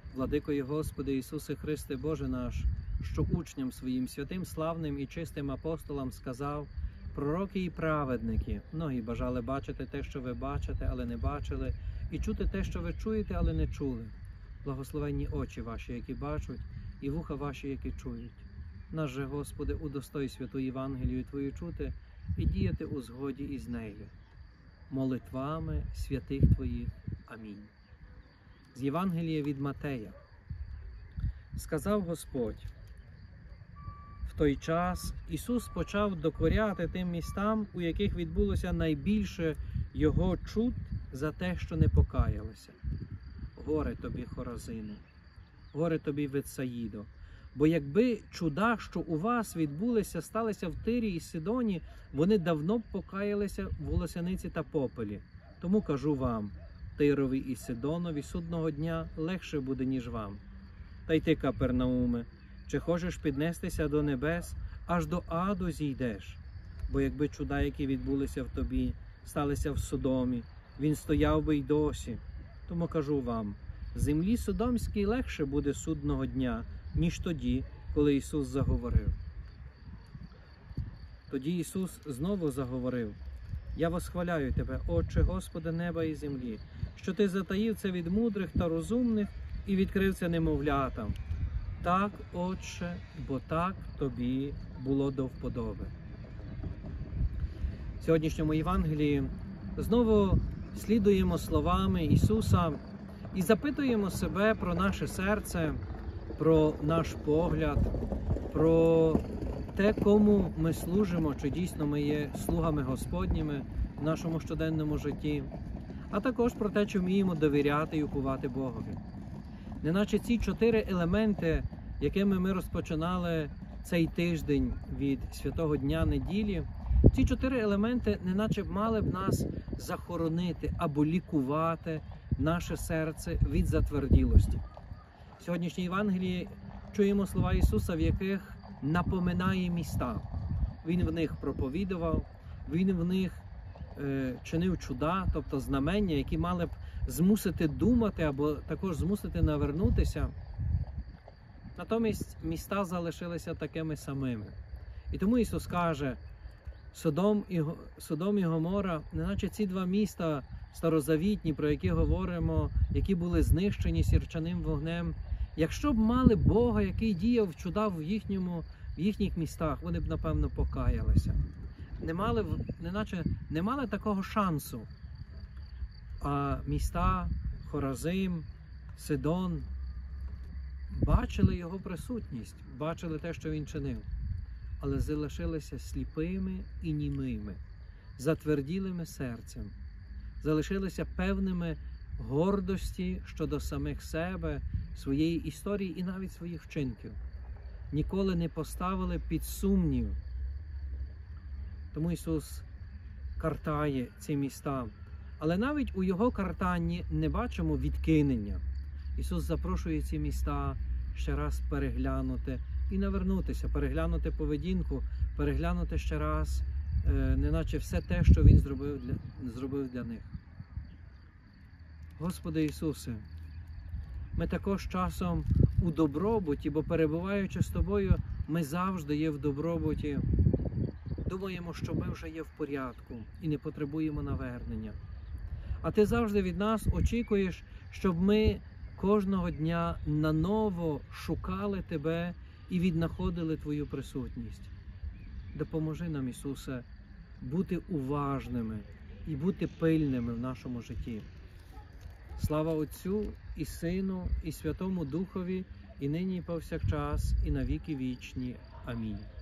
Владико Господи Ісусе Христе, Боже наш, що учням своїм святим, славним і чистим апостолам сказав: пророки і праведники, многі бажали бачити те, що ви бачите, але не бачили, і чути те, що ви чуєте, але не чули. Благословенні очі ваші, які бачать, і вуха ваші, які чують. Нас же, Господи, удостой святу Євангелію Твою чути і діяти у згоді із нею. Молитвами святих Твоїх. Амінь. З Євангелія від Матея. Сказав Господь: в той час Ісус почав докоряти тим містам, у яких відбулося найбільше Його чуд за те, що не покаялися. Горе тобі, Хоразине! Горе тобі, Ветсаїдо! Бо якби чуда, що у вас відбулися, сталися в Тирі і Сидоні, вони давно б покаялися в волосяниці та попелі. Тому кажу вам, Тирові і Сидонові судного дня легше буде, ніж вам. Та й ти, Капернауме, чи хочеш піднестися до небес, аж до аду зійдеш? Бо якби чуда, які відбулися в тобі, сталися в Содомі, він стояв би й досі. Тому кажу вам, землі Содомській легше буде судного дня, ніж тоді, коли Ісус заговорив. Тоді Ісус знову заговорив: «Я восхваляю Тебе, Отче, Господи неба і землі, що Ти затаїв це від мудрих та розумних і відкрив це немовлятам. Так, Отче, бо так Тобі було до вподоби». В сьогоднішньому Євангелії знову слідуємо словами Ісуса і запитуємо себе про наше серце, про наш погляд, про те, кому ми служимо, чи дійсно ми є слугами Господніми в нашому щоденному житті, а також про те, чи вміємо довіряти і упувати Богові. Неначе ці 4 елементи, якими ми розпочинали цей тиждень від Святого Дня неділі, ці 4 елементи неначе мали б нас захоронити або лікувати наше серце від затверділості. В сьогоднішній Євангелії чуємо слова Ісуса, в яких напоминає міста. Він в них проповідував, Він в них чинив чуда, тобто знамення, які мали б змусити думати або також змусити навернутися. Натомість міста залишилися такими самими. І тому Ісус каже: Содом і Гомора, неначе ці 2 міста старозавітні, про які говоримо, які були знищені сірчаним вогнем, якщо б мали Бога, який діяв чуда в їхніх містах, вони б, напевно, покаялися. Не мали такого шансу. А міста Хоразим, Сидон бачили його присутність, бачили те, що він чинив, але залишилися сліпими і німими, затверділими серцем, залишилися певними гордості щодо самих себе, своєї історії і навіть своїх вчинків. Ніколи не поставили під сумнів. Тому Ісус картає ці міста. Але навіть у Його картанні не бачимо відкинення. Ісус запрошує ці міста ще раз переглянути і навернутися, переглянути поведінку, переглянути ще раз, неначе все те, що Він зробив для них. Господи Ісусе, ми також часом у добробуті, бо перебуваючи з Тобою, ми завжди є в добробуті. Думаємо, що ми вже є в порядку і не потребуємо навернення. А Ти завжди від нас очікуєш, щоб ми кожного дня наново шукали Тебе і віднаходили Твою присутність. Допоможи нам, Ісусе, бути уважними і бути пильними в нашому житті. Слава Отцю і Сину, і Святому Духові, і нині, і повсякчас, і на віки вічні. Амінь.